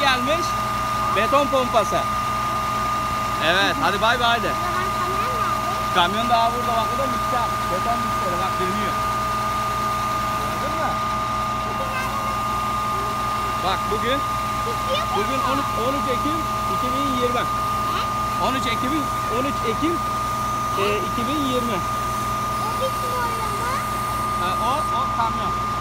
gelmiş. Beton pompası. Evet, hadi bay bay de. Kamyon daha burada, bak, bu da mikser. Beton mikseri, bak, dönüyor. Gördün mü? Bak, bugün 13 Ekim 2020. 13 Ekim 2020. O bizim orada mı? O kamyon.